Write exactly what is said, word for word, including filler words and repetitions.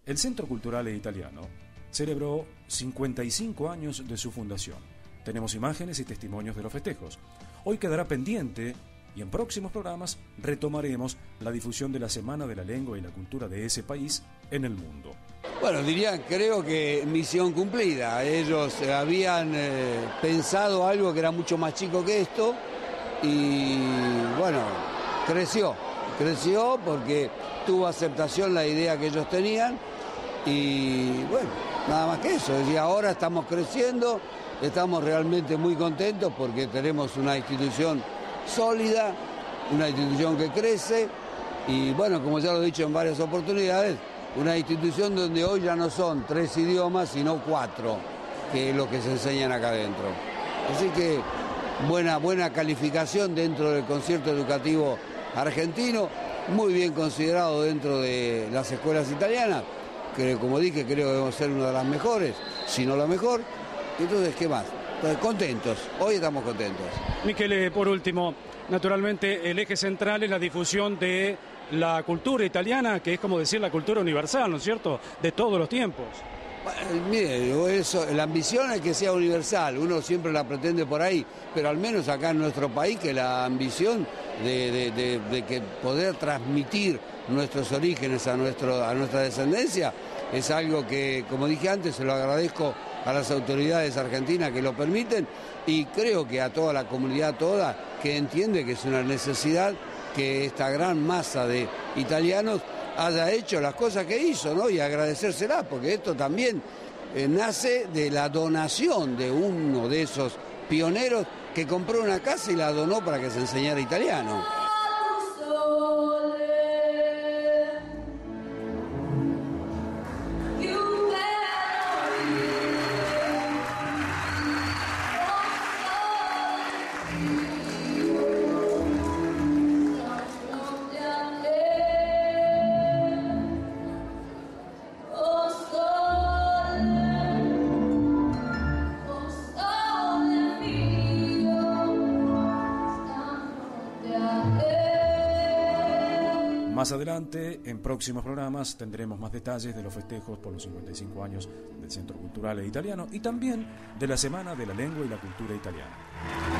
El Centro Cultural Italiano celebró cincuenta y cinco años de su fundación. Tenemos imágenes y testimonios de los festejos. Hoy quedará pendiente y en próximos programas retomaremos la difusión de la Semana de la Lengua y la Cultura de ese país en el mundo. Bueno, diría, creo que misión cumplida. Ellos habían eh, pensado algo que era mucho más chico que esto y bueno, creció, creció porque tuvo aceptación la idea que ellos tenían y bueno, nada más que eso. Y ahora estamos creciendo, estamos realmente muy contentos porque tenemos una institución sólida, una institución que crece y bueno, como ya lo he dicho en varias oportunidades, una institución donde hoy ya no son tres idiomas, sino cuatro, que es lo que se enseñan acá adentro. Así que buena, buena calificación dentro del concierto educativo argentino, muy bien considerado dentro de las escuelas italianas, que como dije creo que debemos ser una de las mejores, si no la mejor. Entonces, ¿qué más? Entonces, contentos, hoy estamos contentos. Michele, por último, naturalmente el eje central es la difusión de la cultura italiana, que es como decir la cultura universal, ¿no es cierto?, de todos los tiempos. Bueno, mire, eso, la ambición es que sea universal, uno siempre la pretende por ahí, pero al menos acá en nuestro país que la ambición de, de, de, de que poder transmitir nuestros orígenes a, nuestro, a nuestra descendencia es algo que, como dije antes, se lo agradezco a las autoridades argentinas que lo permiten y creo que a toda la comunidad toda que entiende que es una necesidad que esta gran masa de italianos haya hecho las cosas que hizo, ¿no? Y agradecérsela, porque esto también eh, nace de la donación de uno de esos pioneros que compró una casa y la donó para que se enseñara italiano. Más adelante, en próximos programas, tendremos más detalles de los festejos por los cincuenta y cinco años del Centro Cultural Italiano y también de la Semana de la Lengua y la Cultura Italiana.